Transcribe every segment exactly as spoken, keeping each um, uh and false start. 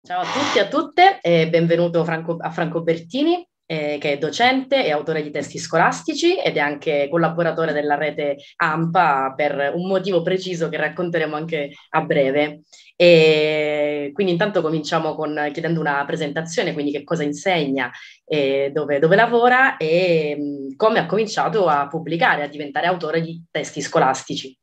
Ciao a tutti e a tutte e benvenuto Franco- a Franco Bertini, eh, che è docente e autore di testi scolastici ed è anche collaboratore della rete AMPA per un motivo preciso che racconteremo anche a breve. E quindi intanto cominciamo con chiedendo una presentazione, quindi che cosa insegna, eh, dove, dove lavora e mh, come ha cominciato a pubblicare, a diventare autore di testi scolastici.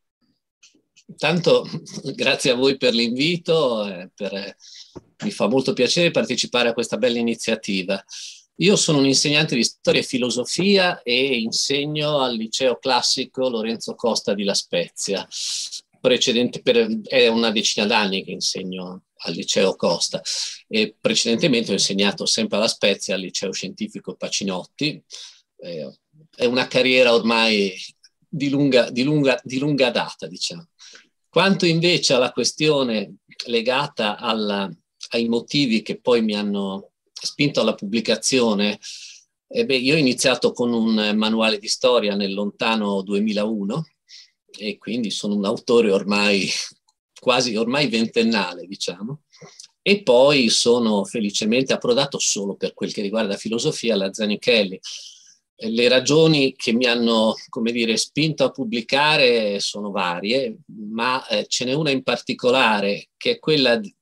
Intanto grazie a voi per l'invito, eh, per, eh, mi fa molto piacere partecipare a questa bella iniziativa. Io sono un insegnante di storia e filosofia e insegno al liceo classico Lorenzo Costa di La Spezia. Precedente per, è una decina d'anni che insegno al liceo Costa e precedentemente ho insegnato sempre alla Spezia al liceo scientifico Pacinotti. Eh, è una carriera ormai di lunga, di lunga, di lunga data, diciamo. Quanto invece alla questione legata alla, ai motivi che poi mi hanno spinto alla pubblicazione, eh beh, io ho iniziato con un manuale di storia nel lontano duemilauno e quindi sono un autore ormai quasi ormai ventennale, diciamo, e poi sono felicemente approdato solo per quel che riguarda la filosofia alla Zanichelli. Le ragioni che mi hanno, come dire, spinto a pubblicare sono varie, ma eh, ce n'è una in particolare che è quella di,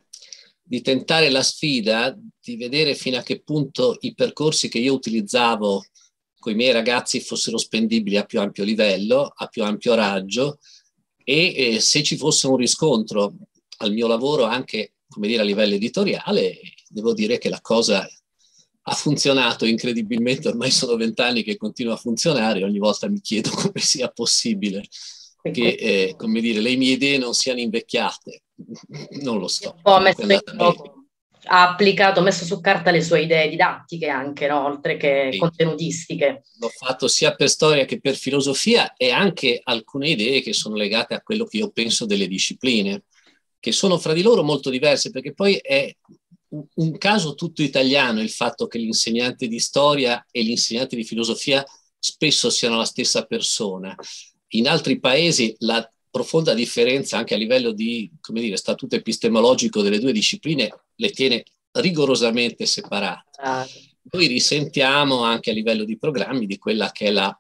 di tentare la sfida di vedere fino a che punto i percorsi che io utilizzavo con i miei ragazzi fossero spendibili a più ampio livello, a più ampio raggio e eh, se ci fosse un riscontro al mio lavoro anche, come dire, a livello editoriale, devo dire che la cosa ha funzionato incredibilmente, ormai sono vent'anni che continua a funzionare, ogni volta mi chiedo come sia possibile che, eh, come dire, le mie idee non siano invecchiate, non lo so. Un messo in gioco, ha applicato, messo su carta le sue idee didattiche anche, no? Oltre che sì, contenutistiche. l'ho fatto sia per storia che per filosofia e anche alcune idee che sono legate a quello che io penso delle discipline, che sono fra di loro molto diverse, perché poi è un caso tutto italiano il fatto che l'insegnante di storia e l'insegnante di filosofia spesso siano la stessa persona. In altri paesi la profonda differenza anche a livello di, come dire, statuto epistemologico delle due discipline le tiene rigorosamente separate. Ah. Noi risentiamo anche a livello di programmi di quella che è la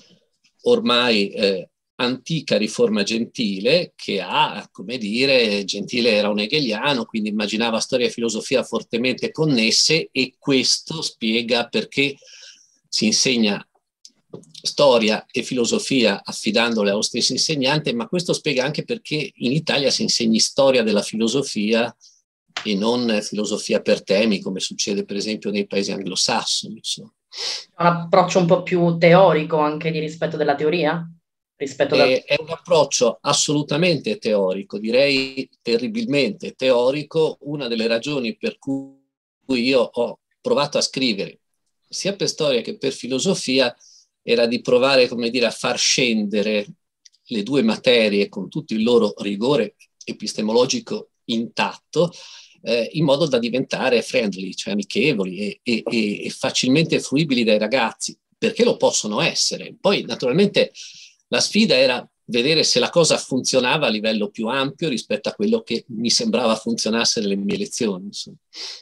ormai eh, antica riforma Gentile che ha, come dire, Gentile era un hegeliano, quindi immaginava storia e filosofia fortemente connesse e questo spiega perché si insegna storia e filosofia affidandole allo stesso insegnante, ma questo spiega anche perché in Italia si insegni storia della filosofia e non filosofia per temi, come succede per esempio nei paesi anglosassoni. Insomma. Un approccio un po' più teorico anche di rispetto della teoria? Rispetto da... È, è un approccio assolutamente teorico, direi terribilmente teorico. Una delle ragioni per cui io ho provato a scrivere sia per storia che per filosofia era di provare, come dire, a far scendere le due materie con tutto il loro rigore epistemologico intatto, eh, in modo da diventare friendly, cioè amichevoli e, e, e facilmente fruibili dai ragazzi, perché lo possono essere. Poi, naturalmente, la sfida era vedere se la cosa funzionava a livello più ampio rispetto a quello che mi sembrava funzionasse nelle mie lezioni. Insomma.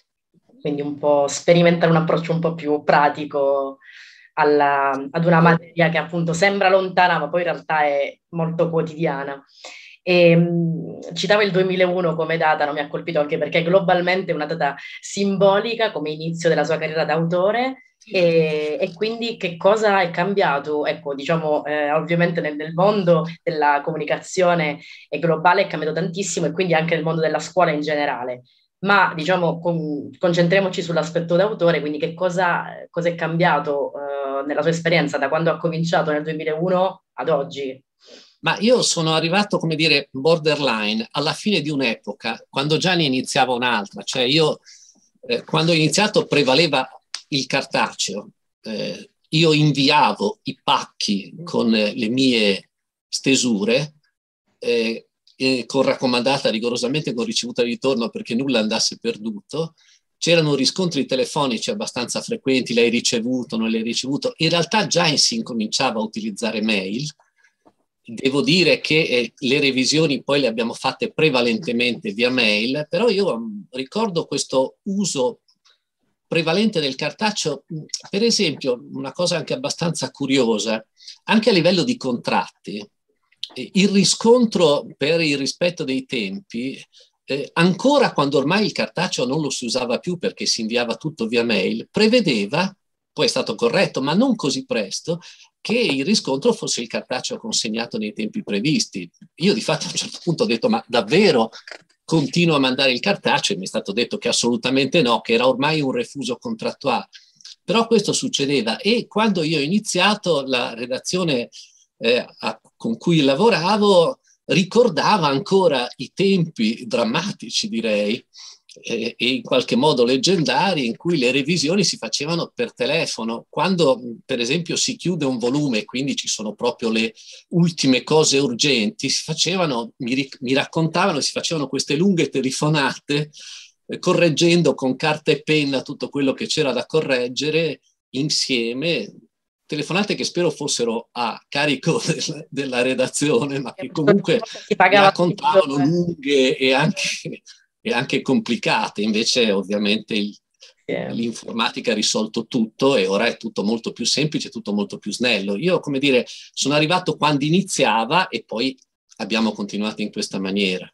Quindi un po' sperimentare un approccio un po' più pratico alla, ad una materia che appunto sembra lontana, ma poi in realtà è molto quotidiana. E, mh, citavo il duemilauno come data, non mi ha colpito anche perché globalmente è una data simbolica come inizio della sua carriera d'autore. E, e quindi che cosa è cambiato? Ecco, diciamo, eh, ovviamente nel, nel mondo della comunicazione è globale, è cambiato tantissimo e quindi anche nel mondo della scuola in generale. Ma diciamo, con, concentriamoci sull'aspetto d'autore, quindi che cosa, cosa è cambiato eh, nella sua esperienza da quando ha cominciato nel duemilauno ad oggi? Ma io sono arrivato, come dire, borderline, alla fine di un'epoca, quando già ne iniziava un'altra. Cioè io, eh, quando ho iniziato prevaleva il cartaceo. Eh, io inviavo i pacchi con eh, le mie stesure, eh, eh, con raccomandata rigorosamente con ricevuta di ritorno perché nulla andasse perduto. C'erano riscontri telefonici abbastanza frequenti, l'hai ricevuto, non l'hai ricevuto. In realtà già si incominciava a utilizzare mail. devo dire che eh, le revisioni poi le abbiamo fatte prevalentemente via mail, però io um, ricordo questo uso prevalente del cartaceo. Per esempio, una cosa anche abbastanza curiosa, anche a livello di contratti, eh, il riscontro per il rispetto dei tempi, eh, ancora quando ormai il cartaceo non lo si usava più perché si inviava tutto via mail, prevedeva, poi è stato corretto, ma non così presto, che il riscontro fosse il cartaceo consegnato nei tempi previsti. Io di fatto a un certo punto ho detto, ma davvero continuo a mandare il cartaceo? E mi è stato detto che assolutamente no, che era ormai un refuso contrattuale. Però questo succedeva, e quando io ho iniziato la redazione eh, a, con cui lavoravo ricordava ancora i tempi drammatici, direi, e in qualche modo leggendari, in cui le revisioni si facevano per telefono. Quando per esempio si chiude un volume, quindi ci sono proprio le ultime cose urgenti, si facevano, mi, mi raccontavano, si facevano queste lunghe telefonate eh, correggendo con carta e penna tutto quello che c'era da correggere insieme, telefonate che spero fossero a carico del, della redazione, ma che comunque si mi pagava raccontavano lunghe e anche e anche complicate. Invece ovviamente il, yeah. l'informatica ha risolto tutto e ora è tutto molto più semplice, tutto molto più snello. Io, come dire, sono arrivato quando iniziava e poi abbiamo continuato in questa maniera.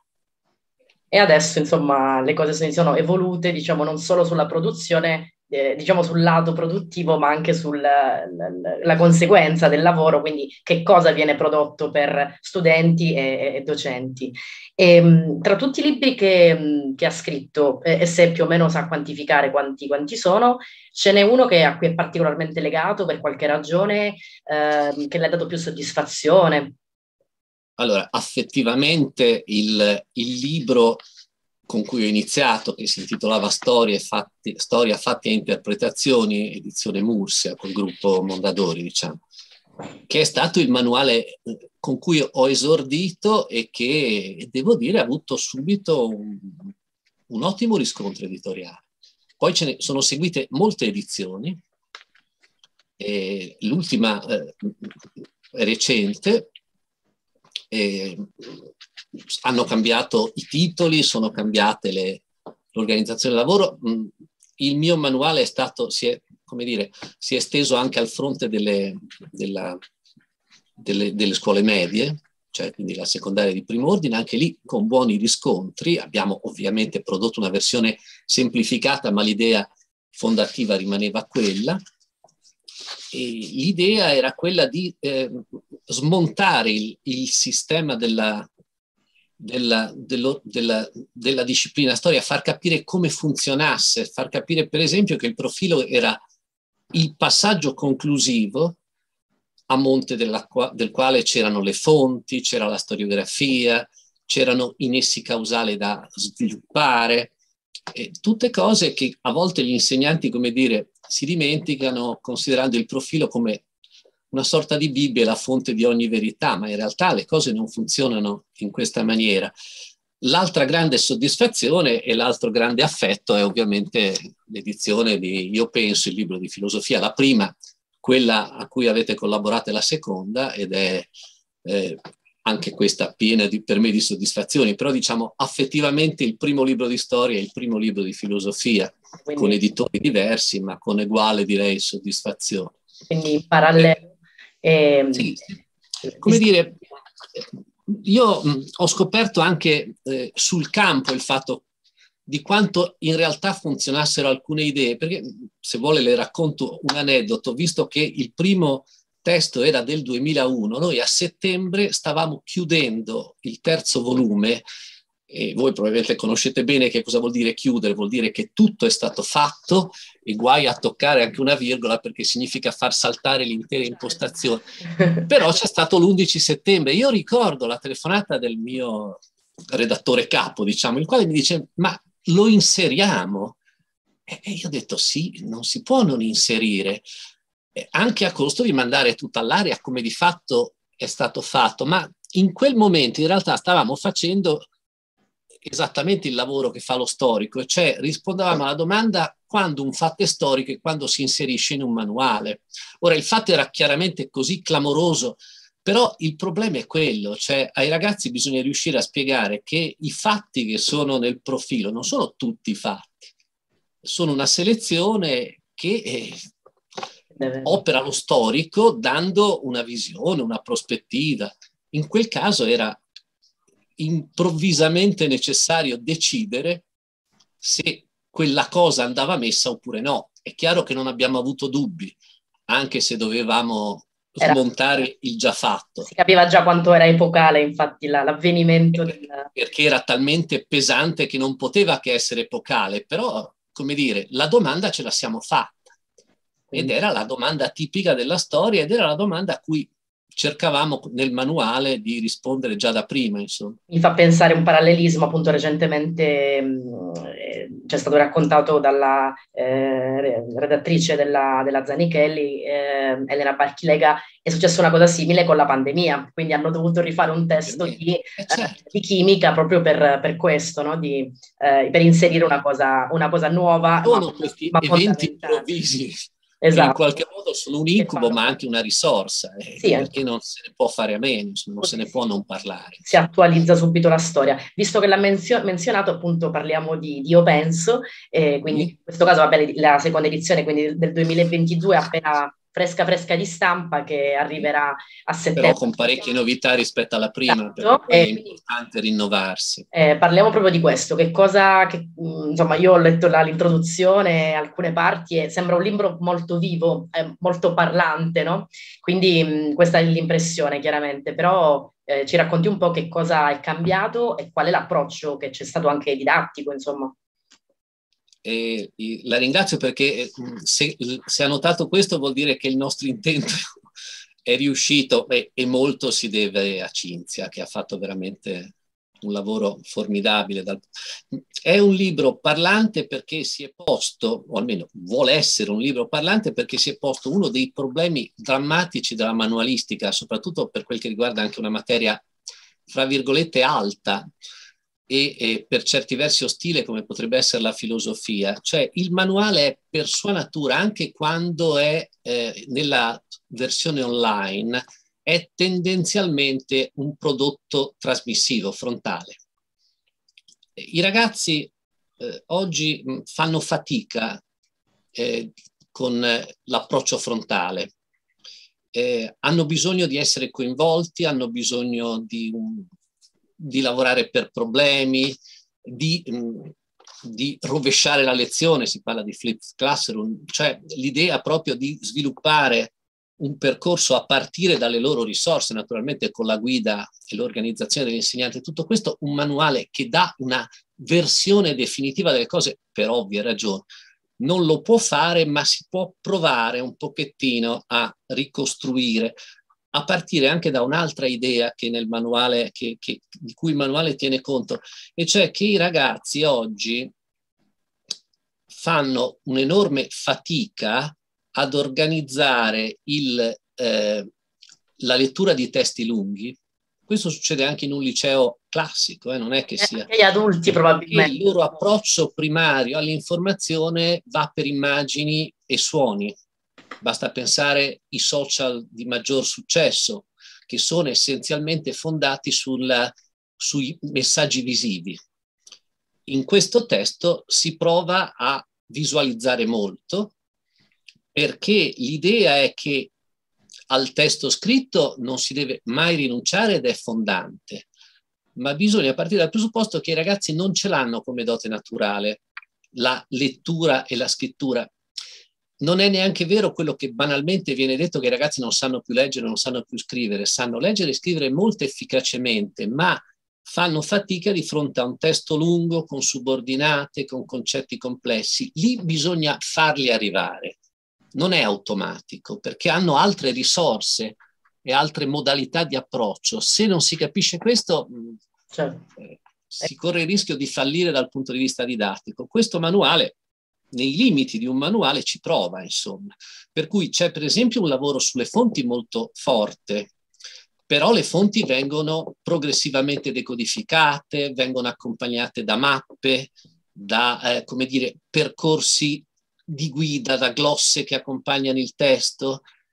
E adesso, insomma, le cose si sono evolute, diciamo, non solo sulla produzione, eh, diciamo sul lato produttivo, ma anche sulla la, la conseguenza del lavoro, quindi che cosa viene prodotto per studenti e, e docenti. E, mh, tra tutti i libri che, mh, che ha scritto, eh, e se più o meno sa quantificare quanti, quanti sono, ce n'è uno che a cui è particolarmente legato per qualche ragione, eh, che le ha dato più soddisfazione? Allora, affettivamente il, il libro con cui ho iniziato, che si intitolava Storie fatti, Storia, fatti e interpretazioni, edizione Mursia, col gruppo Mondadori, diciamo, che è stato il manuale con cui ho esordito e che, devo dire, ha avuto subito un, un ottimo riscontro editoriale. Poi ce ne sono seguite molte edizioni, e l'ultima eh, recente, eh, hanno cambiato i titoli, sono cambiate le, l'organizzazione del lavoro. Il mio manuale è stato, si è, come dire, si è esteso anche al fronte delle, della, delle, delle scuole medie, cioè quindi la secondaria di primo ordine, anche lì con buoni riscontri. Abbiamo ovviamente prodotto una versione semplificata, ma l'idea fondativa rimaneva quella. E l'idea era quella di eh, smontare il, il sistema della, della, dello, della, della disciplina storia, far capire come funzionasse, far capire per esempio che il profilo era il passaggio conclusivo a monte della, del quale c'erano le fonti, c'era la storiografia, c'erano i nessi causali da sviluppare, e tutte cose che a volte gli insegnanti, come dire, si dimenticano, considerando il profilo come una sorta di Bibbia, la fonte di ogni verità, ma in realtà le cose non funzionano in questa maniera. L'altra grande soddisfazione e l'altro grande affetto è ovviamente l'edizione di Io penso, il libro di filosofia, la prima, quella a cui avete collaborato, è la seconda, ed è eh, anche questa piena di, per me di soddisfazioni, però diciamo affettivamente il primo libro di storia e il primo libro di filosofia, quindi, con editori diversi, ma con uguale, direi, soddisfazione. Quindi in parallelo. Eh, eh, sì, come dire, io mh, ho scoperto anche eh, sul campo il fatto di quanto in realtà funzionassero alcune idee, perché se vuole le racconto un aneddoto, visto che il primo testo era del duemilauno, noi a settembre stavamo chiudendo il terzo volume, e voi probabilmente conoscete bene che cosa vuol dire chiudere, vuol dire che tutto è stato fatto e guai a toccare anche una virgola, perché significa far saltare l'intera impostazione. Però c'è stato l'undici settembre, io ricordo la telefonata del mio redattore capo, diciamo, il quale mi dice: ma lo inseriamo? E io ho detto sì, non si può non inserire, anche a costo di mandare tutta all'aria, come di fatto è stato fatto, ma in quel momento in realtà stavamo facendo esattamente il lavoro che fa lo storico, cioè rispondevamo alla domanda quando un fatto è storico e quando si inserisce in un manuale. Ora, il fatto era chiaramente così clamoroso Però il problema è quello, cioè ai ragazzi bisogna riuscire a spiegare che i fatti che sono nel profilo non sono tutti i fatti, sono una selezione che eh, opera lo storico dando una visione, una prospettiva. In quel caso era improvvisamente necessario decidere se quella cosa andava messa oppure no. È chiaro che non abbiamo avuto dubbi, anche se dovevamo smontare era, il già fatto. Si capiva già quanto era epocale, infatti, la, l'avvenimento. Del... Perché era talmente pesante che non poteva che essere epocale, però, come dire, la domanda ce la siamo fatta. Ed era la domanda tipica della storia ed era la domanda a cui cercavamo nel manuale di rispondere già da prima, insomma. Mi fa pensare un parallelismo, appunto recentemente mh, c'è stato raccontato dalla eh, redattrice della, della Zanichelli, eh, Elena Barchilega, è successa una cosa simile con la pandemia, quindi hanno dovuto rifare un testo di, eh, certo. eh, di chimica proprio per, per questo, no? di, eh, per inserire una cosa, una cosa nuova. Sono ma, questi ma eventi improvvisi. Esatto. Che in qualche modo sono un incubo, ma anche una risorsa, eh, sì, perché non se ne può fare a meno, non se ne può non parlare. Si attualizza subito la storia. Visto che l'ha menzio- menzionato, appunto, parliamo di, di Io Penso, eh, quindi sì. In questo caso, vabbè, la seconda edizione, quindi del duemilaventidue, appena fresca fresca di stampa, che arriverà a settembre. Però con parecchie novità rispetto alla prima, esatto. Perché poi eh, è importante rinnovarsi. Eh, parliamo proprio di questo, che cosa, che, insomma, io ho letto la, l'introduzione, alcune parti, e sembra un libro molto vivo, eh, molto parlante, no? Quindi mh, questa è l'impressione, chiaramente, però eh, ci racconti un po' che cosa è cambiato e qual è l'approccio che c'è stato anche didattico, insomma. E, e la ringrazio perché se, se ha notato questo vuol dire che il nostro intento è riuscito e, e molto si deve a Cinzia, che ha fatto veramente un lavoro formidabile. È un libro parlante perché si è posto, o almeno vuole essere un libro parlante perché si è posto uno dei problemi drammatici della manualistica, soprattutto per quel che riguarda anche una materia, fra virgolette, alta e, e per certi versi ostile come potrebbe essere la filosofia. Cioè il manuale è per sua natura, anche quando è eh, nella versione online, è tendenzialmente un prodotto trasmissivo, frontale. I ragazzi eh, oggi mh, fanno fatica eh, con eh, l'approccio frontale. Eh, hanno bisogno di essere coinvolti, hanno bisogno di, um, di lavorare per problemi, di, mh, di rovesciare la lezione, si parla di flipped classroom, cioè l'idea proprio di sviluppare un percorso a partire dalle loro risorse, naturalmente con la guida e l'organizzazione degli insegnanti, tutto questo, un manuale che dà una versione definitiva delle cose per ovvie ragioni. Non lo può fare, ma si può provare un pochettino a ricostruire, a partire anche da un'altra idea che nel manuale, che, che, di cui il manuale tiene conto, e cioè che i ragazzi oggi fanno un'enorme fatica ad organizzare il, eh, la lettura di testi lunghi. Questo succede anche in un liceo classico, eh, non è che sia... Anche gli adulti probabilmente. Il loro approccio primario all'informazione va per immagini e suoni. Basta pensare ai social di maggior successo, che sono essenzialmente fondati sul, sui messaggi visivi. In questo testo si prova a visualizzare molto, perché l'idea è che al testo scritto non si deve mai rinunciare ed è fondante, ma bisogna partire dal presupposto che i ragazzi non ce l'hanno come dote naturale, la lettura e la scrittura. Non è neanche vero quello che banalmente viene detto, che i ragazzi non sanno più leggere, non sanno più scrivere, sanno leggere e scrivere molto efficacemente, ma fanno fatica di fronte a un testo lungo, con subordinate, con concetti complessi. Lì bisogna farli arrivare. Non è automatico, perché hanno altre risorse e altre modalità di approccio. Se non si capisce questo, certo, eh, si corre il rischio di fallire dal punto di vista didattico. Questo manuale, nei limiti di un manuale, ci prova, insomma. Per cui c'è per esempio un lavoro sulle fonti molto forte, però le fonti vengono progressivamente decodificate, vengono accompagnate da mappe, da, eh, come dire, percorsi di guida, da glosse che accompagnano il testo.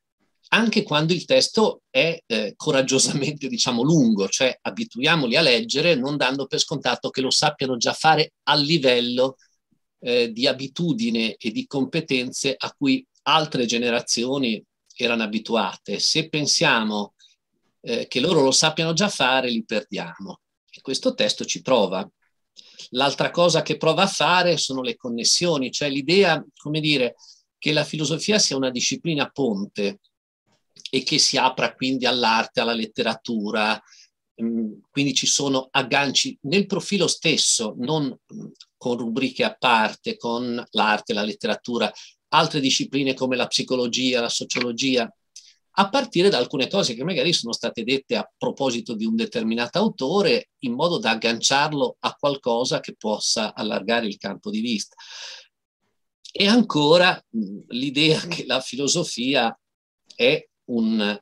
anche quando il testo è eh, coraggiosamente, diciamo, lungo, cioè abituiamoli a leggere non dando per scontato che lo sappiano già fare a livello eh, di abitudine e di competenze a cui altre generazioni erano abituate. Se pensiamo eh, che loro lo sappiano già fare, li perdiamo. E questo testo ci prova. L'altra cosa che prova a fare sono le connessioni, cioè l'idea, come dire, che la filosofia sia una disciplina ponte e che si apra quindi all'arte, alla letteratura, quindi ci sono agganci nel profilo stesso, non con rubriche a parte, con l'arte, la letteratura, altre discipline come la psicologia, la sociologia, a partire da alcune cose che magari sono state dette a proposito di un determinato autore, in modo da agganciarlo a qualcosa che possa allargare il campo di vista. E ancora l'idea che la filosofia è un,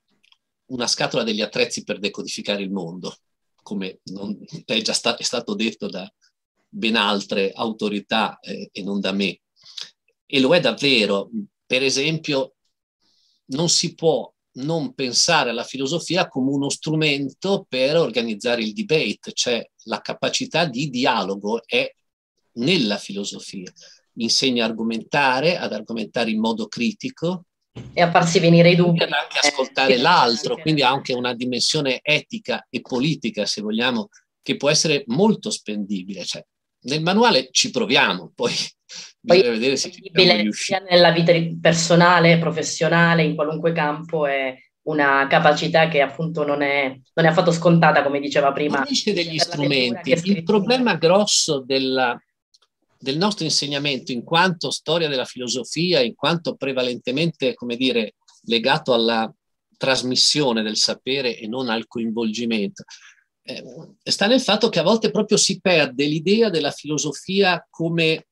una scatola degli attrezzi per decodificare il mondo, come non, è già sta, è stato detto da ben altre autorità eh, e non da me. E lo è davvero. Per esempio, non si può non pensare alla filosofia come uno strumento per organizzare il debate, cioè la capacità di dialogo è nella filosofia. Insegna a argomentare, ad argomentare in modo critico, e a farsi venire i dubbi. Ad anche ascoltare eh, l'altro, quindi ha anche una dimensione etica e politica, se vogliamo, che può essere molto spendibile. Cioè, nel manuale ci proviamo, poi, poi bisogna vedere se ci siamo riusciti. Sia nella vita personale, professionale, in qualunque campo, è una capacità che appunto non è, non è affatto scontata, come diceva prima. Fornisce degli strumenti. Il problema grosso della del nostro insegnamento in quanto storia della filosofia, in quanto prevalentemente, come dire, legato alla trasmissione del sapere e non al coinvolgimento, eh, sta nel fatto che a volte proprio si perde l'idea della filosofia come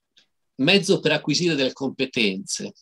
mezzo per acquisire delle competenze.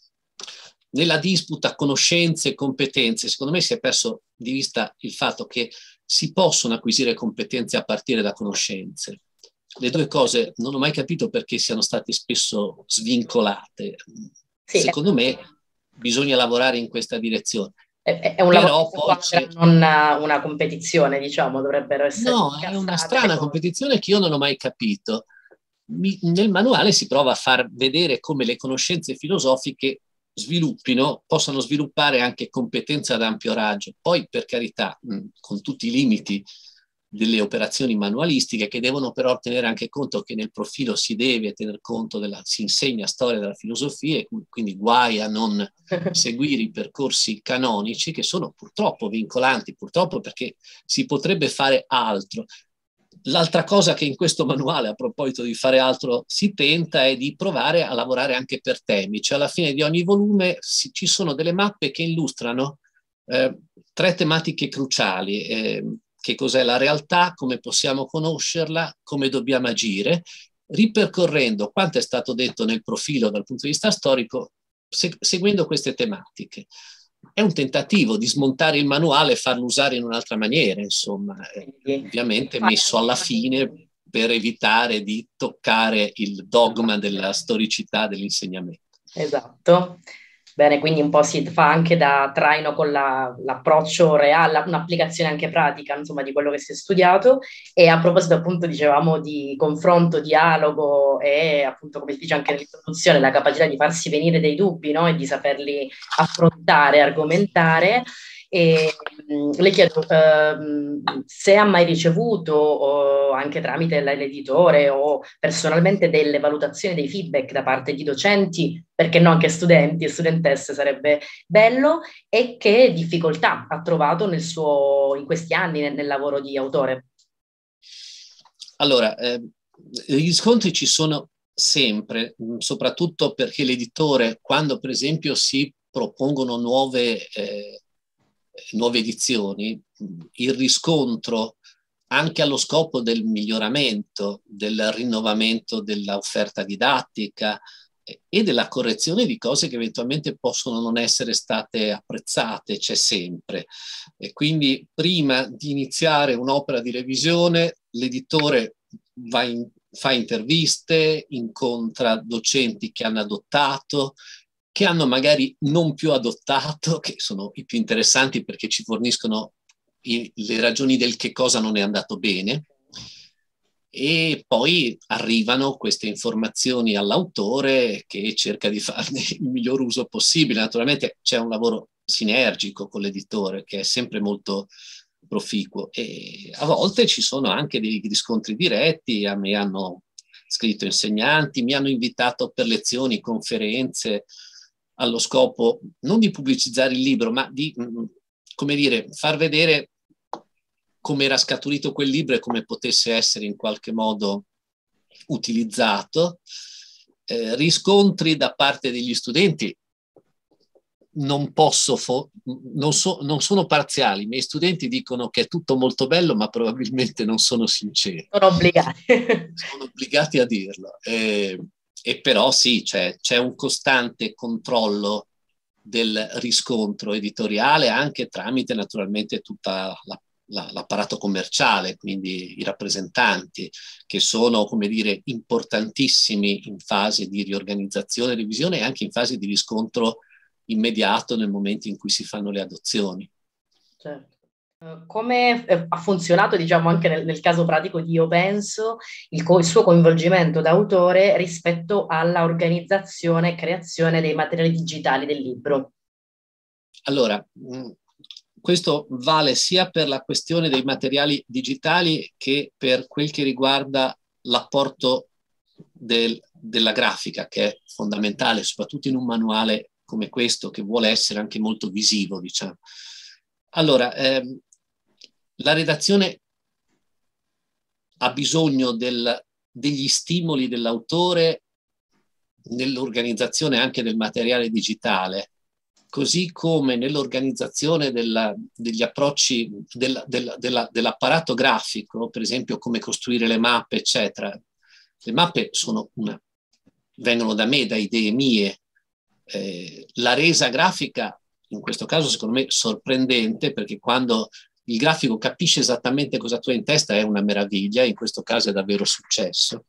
Nella disputa conoscenze e competenze, secondo me si è perso di vista il fatto che si possono acquisire competenze a partire da conoscenze. Le due cose non ho mai capito perché siano state spesso svincolate. Sì, secondo me bisogna lavorare in questa direzione. È, è un Però lavoro poi c'è... non una, una competizione, diciamo, dovrebbero essere... No, è una strana competizione che io non ho mai capito. Mi, nel manuale si prova a far vedere come le conoscenze filosofiche sviluppino, possano sviluppare anche competenze ad ampio raggio. Poi, per carità, mh, con tutti i limiti delle operazioni manualistiche, che devono però tenere anche conto che nel profilo si deve tener conto della, si insegna storia della filosofia, e quindi guai a non seguire i percorsi canonici che sono purtroppo vincolanti, purtroppo perché si potrebbe fare altro. L'altra cosa che in questo manuale, a proposito di fare altro, si tenta è di provare a lavorare anche per temi, cioè alla fine di ogni volume si, ci sono delle mappe che illustrano eh, tre tematiche cruciali. Eh, che cos'è la realtà, come possiamo conoscerla, come dobbiamo agire, ripercorrendo quanto è stato detto nel profilo dal punto di vista storico, se, seguendo queste tematiche. È un tentativo di smontare il manuale e farlo usare in un'altra maniera, insomma, eh, ovviamente messo alla fine per evitare di toccare il dogma della storicità dell'insegnamento. Esatto. Bene, quindi un po' si fa anche da traino con la, l'approccio reale, un'applicazione anche pratica, insomma, di quello che si è studiato. E a proposito, appunto, dicevamo di confronto, dialogo e, appunto, come si dice anche nell'introduzione, la capacità di farsi venire dei dubbi, no? E di saperli affrontare, argomentare. E mh, le chiedo uh, se ha mai ricevuto, o anche tramite l'editore o personalmente, delle valutazioni, dei feedback da parte di docenti, perché no anche studenti e studentesse, sarebbe bello, e che difficoltà ha trovato nel suo, in questi anni nel, nel lavoro di autore. Allora, eh, gli riscontri ci sono sempre, soprattutto perché l'editore, quando per esempio si propongono nuove eh, nuove edizioni, il riscontro anche allo scopo del miglioramento, del rinnovamento dell'offerta didattica e della correzione di cose che eventualmente possono non essere state apprezzate, c'è sempre. E quindi prima di iniziare un'opera di revisione, l'editore va in, fa interviste, incontra docenti che hanno adottato, che hanno magari non più adottato, che sono i più interessanti perché ci forniscono i, le ragioni del che cosa non è andato bene, e poi arrivano queste informazioni all'autore che cerca di farne il miglior uso possibile. Naturalmente c'è un lavoro sinergico con l'editore che è sempre molto proficuo, e a volte ci sono anche dei riscontri diretti. A me hanno scritto insegnanti, mi hanno invitato per lezioni, conferenze, allo scopo non di pubblicizzare il libro, ma di, come dire, far vedere come era scaturito quel libro e come potesse essere in qualche modo utilizzato. Eh, riscontri da parte degli studenti non posso, fo- non, so- non sono parziali. I miei studenti dicono che è tutto molto bello, ma probabilmente non sono sinceri. Sono obbligati. Sono obbligati a dirlo. Eh, e però sì, c'è, c'è un costante controllo del riscontro editoriale, anche tramite naturalmente tutta la l'apparato commerciale, quindi i rappresentanti, che sono, come dire, importantissimi in fase di riorganizzazione e revisione, e anche in fase di riscontro immediato nel momento in cui si fanno le adozioni. Certo. Come ha funzionato, diciamo, anche nel, nel caso pratico di Io Penso, il, co- il suo coinvolgimento da autore rispetto alla organizzazione e creazione dei materiali digitali del libro? Allora, mh, questo vale sia per la questione dei materiali digitali che per quel che riguarda l'apporto del, della grafica, che è fondamentale, soprattutto in un manuale come questo, che vuole essere anche molto visivo, diciamo. Allora, ehm, la redazione ha bisogno del, degli stimoli dell'autore nell'organizzazione anche del materiale digitale, così come nell'organizzazione della, degli approcci del, del, della, dell'apparato grafico, per esempio come costruire le mappe, eccetera. Le mappe sono una, vengono da me, da idee mie. Eh, la resa grafica, in questo caso, secondo me, sorprendente, perché quando il grafico capisce esattamente cosa tu hai in testa è una meraviglia, in questo caso è davvero successo.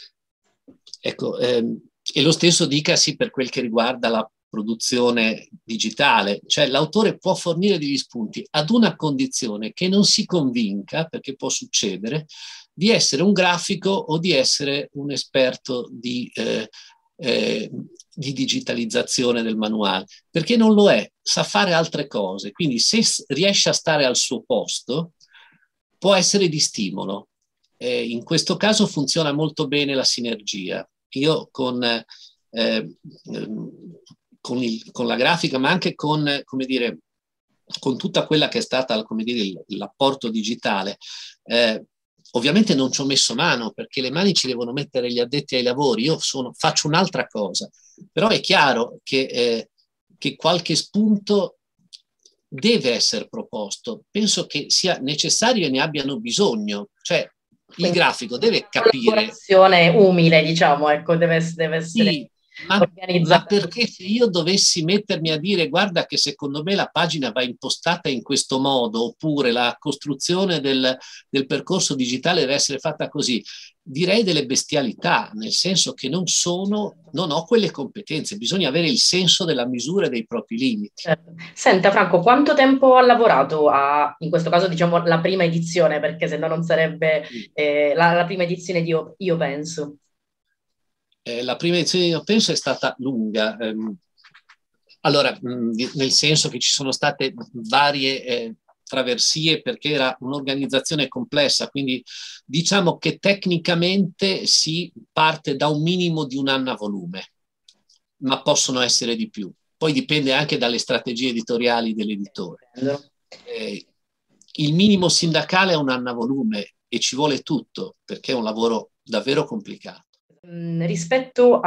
Ecco, ehm, e lo stesso dicasi per quel che riguarda la produzione digitale, cioè l'autore può fornire degli spunti ad una condizione che non si convinca, perché può succedere, di essere un grafico o di essere un esperto di, eh, eh, di digitalizzazione del manuale, perché non lo è, sa fare altre cose, quindi se riesce a stare al suo posto può essere di stimolo. Eh, in questo caso funziona molto bene la sinergia. Io con... Eh, Con, il, con la grafica, ma anche con, come dire, con tutta quella che è stata, come dire, l'apporto digitale. Eh, ovviamente non ci ho messo mano, perché le mani ci devono mettere gli addetti ai lavori. Io sono, faccio un'altra cosa, però è chiaro che, eh, che qualche spunto deve essere proposto. Penso che sia necessario e ne abbiano bisogno. Cioè, il grafico deve capire... Una collaborazione umile, diciamo, ecco, deve, deve essere... Sì, Ma, ma perché se io dovessi mettermi a dire guarda che secondo me la pagina va impostata in questo modo, oppure la costruzione del, del percorso digitale deve essere fatta così, direi delle bestialità, nel senso che non sono, non ho quelle competenze, bisogna avere il senso della misura e dei propri limiti. Certo. Senta Franco, quanto tempo ha lavorato a, in questo caso diciamo la prima edizione, perché se no non sarebbe eh, la, la prima edizione di Io, Io Penso? Eh, la prima edizione di Io Penso è stata lunga, ehm, allora mh, nel senso che ci sono state varie eh, traversie, perché era un'organizzazione complessa, quindi diciamo che tecnicamente si parte da un minimo di un anno a volume, ma possono essere di più. Poi dipende anche dalle strategie editoriali dell'editore. Eh, il minimo sindacale è un anno a volume e ci vuole tutto, perché è un lavoro davvero complicato. Rispetto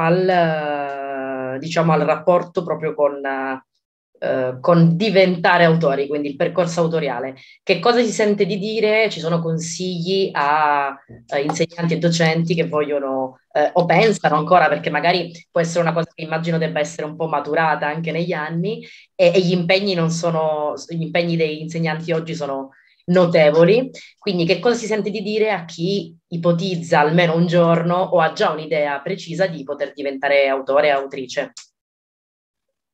al, diciamo, al rapporto proprio con, eh, con diventare autori, quindi il percorso autoriale, che cosa si sente di dire? Ci sono consigli a, a insegnanti e docenti che vogliono eh, o pensano ancora, perché magari può essere una cosa che immagino debba essere un po' maturata anche negli anni, e, e gli impegni non sono, gli impegni degli insegnanti oggi sono notevoli, quindi che cosa si sente di dire a chi ipotizza almeno un giorno o ha già un'idea precisa di poter diventare autore o autrice?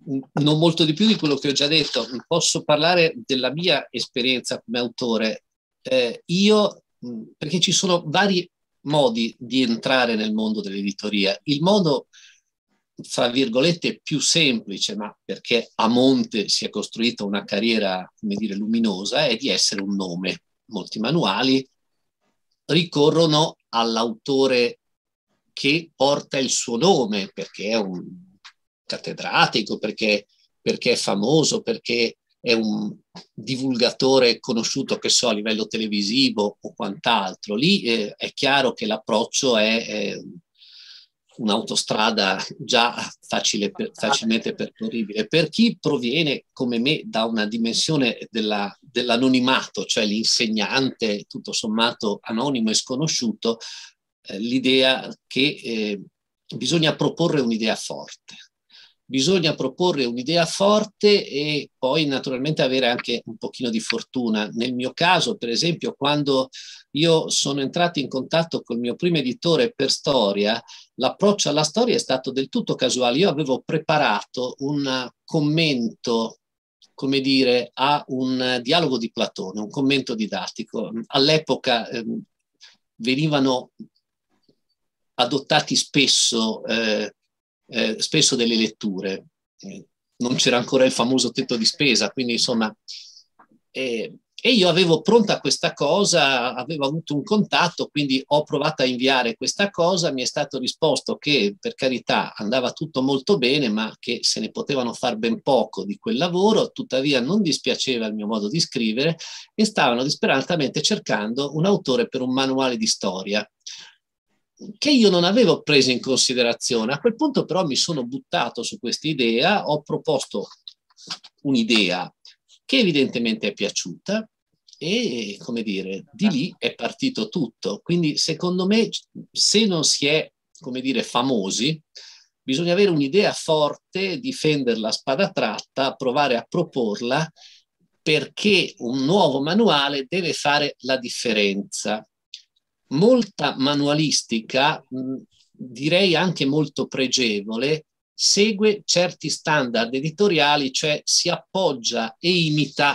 non molto di più di quello che ho già detto. Posso parlare della mia esperienza come autore. Eh, io, perché ci sono vari modi di entrare nel mondo dell'editoria. Il modo, fra virgolette, più semplice, ma perché a monte si è costruita una carriera, come dire, luminosa, è di essere un nome. Molti manuali ricorrono all'autore che porta il suo nome, perché è un cattedratico, perché, perché è famoso, perché è un divulgatore conosciuto, che so, a livello televisivo o quant'altro. Lì eh, è chiaro che l'approccio è, è un'autostrada già facile, per, facilmente percorribile. Per chi proviene, come me, da una dimensione della, dell'anonimato, cioè l'insegnante tutto sommato anonimo e sconosciuto, eh, l'idea che eh, bisogna proporre un'idea forte. Bisogna proporre un'idea forte e poi naturalmente avere anche un pochino di fortuna. Nel mio caso, per esempio, quando io sono entrato in contatto col mio primo editore per storia, l'approccio alla storia è stato del tutto casuale. Io avevo preparato un commento, come dire, a un dialogo di Platone, un commento didattico. All'epoca eh, venivano adottati spesso eh, Eh, spesso delle letture. Eh, non c'era ancora il famoso tetto di spesa, quindi insomma, eh, e io avevo pronta questa cosa, avevo avuto un contatto, quindi ho provato a inviare questa cosa, mi è stato risposto che per carità andava tutto molto bene, ma che se ne potevano far ben poco di quel lavoro, tuttavia non dispiaceva il mio modo di scrivere e stavano disperatamente cercando un autore per un manuale di storia, che io non avevo preso in considerazione. A quel punto però mi sono buttato su questa idea, ho proposto un'idea che evidentemente è piaciuta e, come dire, di lì è partito tutto. Quindi secondo me, se non si è, come dire, famosi, bisogna avere un'idea forte, difenderla a spada tratta, provare a proporla, perché un nuovo manuale deve fare la differenza. Molta manualistica, mh, direi anche molto pregevole, segue certi standard editoriali, cioè si appoggia e imita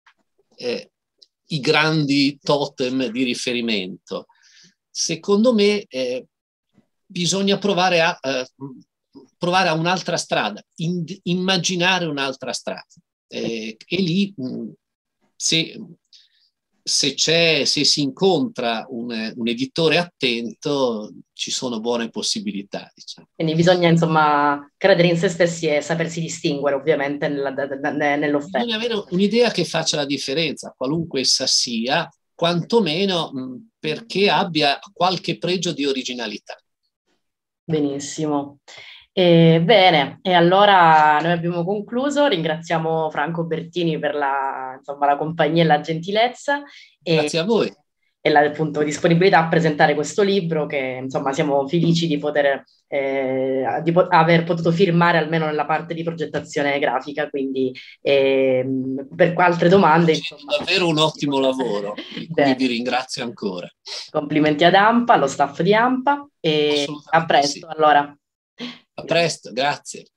eh, i grandi totem di riferimento. Secondo me eh, bisogna provare a, eh, provare a un'altra strada, in, immaginare un'altra strada. Eh, e lì, mh, se... Se, c'è, se si incontra un, un editore attento, ci sono buone possibilità. Diciamo. Quindi bisogna, insomma, credere in se stessi e sapersi distinguere, ovviamente, nella, nell'offerta. Bisogna avere un'idea che faccia la differenza, qualunque essa sia, quantomeno mh, perché abbia qualche pregio di originalità. Benissimo. E, bene, e allora noi abbiamo concluso, ringraziamo Franco Bertini per la, insomma, la compagnia e la gentilezza e, Grazie a voi. e la appunto, disponibilità a presentare questo libro che insomma siamo felici di poter eh, di po- aver potuto firmare almeno nella parte di progettazione grafica, quindi eh, per altre domande insomma. Davvero un ottimo lavoro, di cui vi ringrazio ancora. Complimenti ad AMPA, allo staff di AMPA e a presto sì. allora. A presto, grazie.